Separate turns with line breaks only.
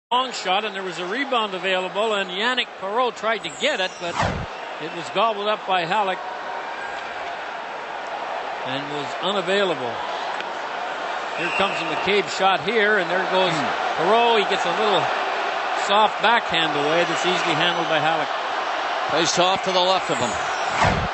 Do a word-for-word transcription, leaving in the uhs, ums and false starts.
long shot, and there was a rebound available, and Yannick Perreault tried to get it, but it was gobbled up by Halleck and was unavailable. Here comes a McCabe shot here, and there goes Perreault. He gets a little soft backhand away that's easily handled by Halleck.
Placed off to the left of him.